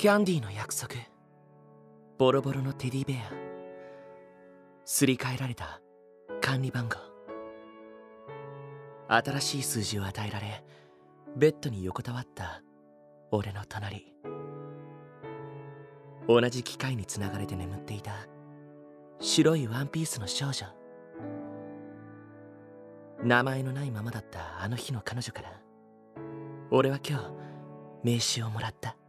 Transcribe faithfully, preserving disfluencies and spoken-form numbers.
キャンディーの約束、ボロボロのテディベア、すり替えられた管理番号、新しい数字を与えられベッドに横たわった俺の隣、同じ機械につながれて眠っていた白いワンピースの少女、名前のないままだったあの日の彼女から俺は今日名刺をもらった。